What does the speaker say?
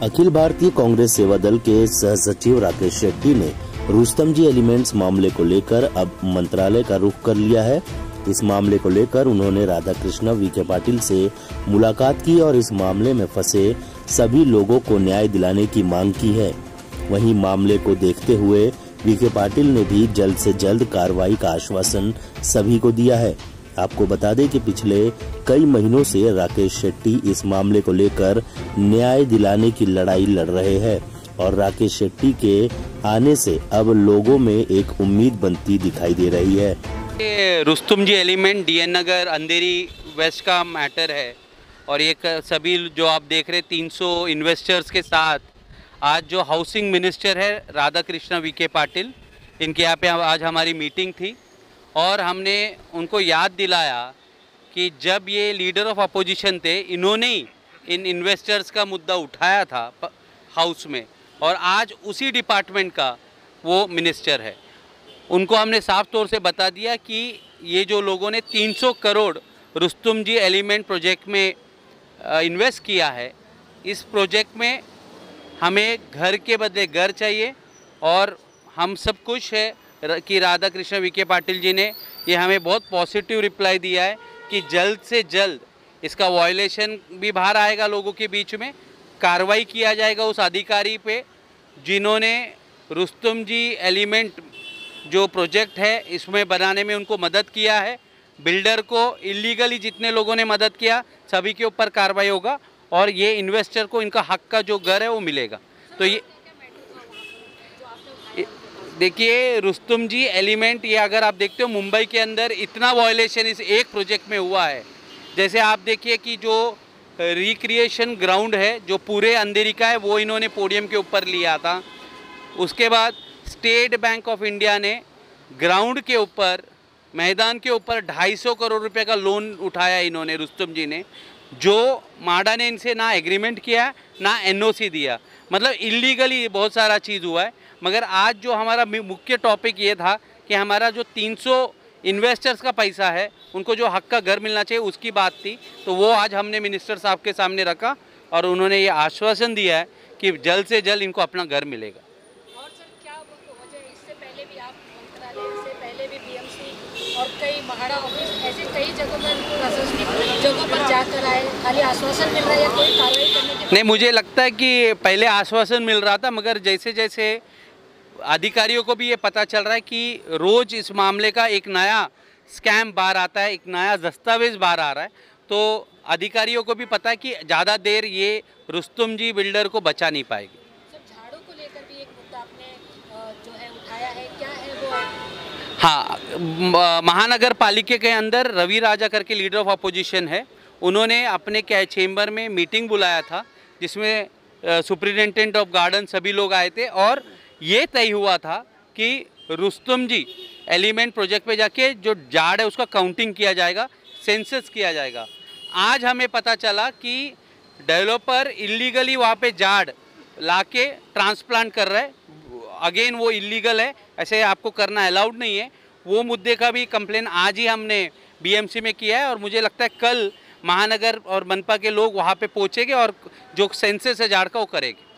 अखिल भारतीय कांग्रेस सेवा दल के सह सचिव राकेश शेट्टी ने रुस्तम जी एलिमेंट्स मामले को लेकर अब मंत्रालय का रुख कर लिया है। इस मामले को लेकर उन्होंने राधा कृष्ण वीके पाटिल से मुलाकात की और इस मामले में फंसे सभी लोगों को न्याय दिलाने की मांग की है। वहीं मामले को देखते हुए वीके पाटिल ने भी जल्द से जल्द कार्रवाई का आश्वासन सभी को दिया है। आपको बता दें कि पिछले कई महीनों से राकेश शेट्टी इस मामले को लेकर न्याय दिलाने की लड़ाई लड़ रहे हैं और राकेश शेट्टी के आने से अब लोगों में एक उम्मीद बनती दिखाई दे रही है। Rustomjee element DN Nagar Andheri west का मैटर है और ये सभी जो आप देख रहे 300 इन्वेस्टर्स के साथ आज जो हाउसिंग मिनिस्टर है राधा कृष्ण वीके पाटिल, इनके यहाँ पे आज हमारी मीटिंग थी और हमने उनको याद दिलाया कि जब ये लीडर ऑफ अपोजिशन थे, इन्होंने ही इन इन्वेस्टर्स का मुद्दा उठाया था हाउस में और आज उसी डिपार्टमेंट का वो मिनिस्टर है। उनको हमने साफ तौर से बता दिया कि ये जो लोगों ने 300 crore Rustomjee element project में इन्वेस्ट किया है, इस प्रोजेक्ट में हमें घर के बदले घर चाहिए और हम सब खुश है कि राधा कृष्ण वीके पाटिल जी ने ये हमें बहुत पॉजिटिव रिप्लाई दिया है कि जल्द से जल्द इसका वायलेशन भी बाहर आएगा, लोगों के बीच में कार्रवाई किया जाएगा उस अधिकारी पे जिन्होंने रुस्तम जी एलिमेंट जो प्रोजेक्ट है इसमें बनाने में उनको मदद किया है। बिल्डर को इलीगली जितने लोगों ने मदद किया सभी के ऊपर कार्रवाई होगा और ये इन्वेस्टर को इनका हक का जो घर है वो मिलेगा। तो ये देखिए रुस्तम जी एलिमेंट, ये अगर आप देखते हो मुंबई के अंदर इतना वायलेशन इस एक प्रोजेक्ट में हुआ है। जैसे आप देखिए कि जो रिक्रिएशन ग्राउंड है जो पूरे अंधेरी का है वो इन्होंने पोडियम के ऊपर लिया था। उसके बाद स्टेट बैंक ऑफ इंडिया ने ग्राउंड के ऊपर मैदान के ऊपर 250 करोड़ रुपए का लोन उठाया इन्होंने, रुस्तम जी ने, जो माडा ने इनसे ना एग्रीमेंट किया ना एनओसी दिया। मतलब इलीगली बहुत सारा चीज़ हुआ है। मगर आज जो हमारा मुख्य टॉपिक ये था कि हमारा जो 300 इन्वेस्टर्स का पैसा है उनको जो हक का घर मिलना चाहिए उसकी बात थी, तो वो आज हमने मिनिस्टर साहब के सामने रखा और उन्होंने ये आश्वासन दिया है कि जल्द से जल्द इनको अपना घर मिलेगा। और सर क्या वजह, इससे पहले भी आप मंत्रालय से पहले भी बीएमसी और कई महाड़ा ऑफिस ऐसे कई जगहों पर प्रशासनिक जगहों पर जाकर आए, खाली आश्वासन मिल रहा है या कोई कार्रवाई करने की? नहीं, मुझे लगता है कि पहले आश्वासन मिल रहा था मगर जैसे जैसे अधिकारियों को भी ये पता चल रहा है कि रोज़ इस मामले का एक नया स्कैम बाहर आता है, एक नया दस्तावेज बाहर आ रहा है, तो अधिकारियों को भी पता है कि ज़्यादा देर ये रुस्तम जी बिल्डर को बचा नहीं पाएगी। सर झाड़ू को लेकर भी एक मुद्दा आपने जो है उठाया है, क्या है वो? हाँ, महानगर पालिका के अंदर रवि राजा करके लीडर ऑफ अपोजिशन है, उन्होंने अपने चेंबर में मीटिंग बुलाया था जिसमें सुपरिटेंडेंट ऑफ गार्डन सभी लोग आए थे और ये तय हुआ था कि रुस्तम जी एलिमेंट प्रोजेक्ट पे जाके जो झाड़ है उसका काउंटिंग किया जाएगा, सेंसस किया जाएगा। आज हमें पता चला कि डेवलपर इलीगली वहाँ पे झाड़ लाके ट्रांसप्लांट कर रहा है। अगेन वो इलीगल है, ऐसे आपको करना अलाउड नहीं है। वो मुद्दे का भी कंप्लेन आज ही हमने बीएमसी में किया है और मुझे लगता है कल महानगर और मनपा के लोग वहाँ पे पहुँचेंगे और जो सेंसस है झाड़ का वो करेंगे।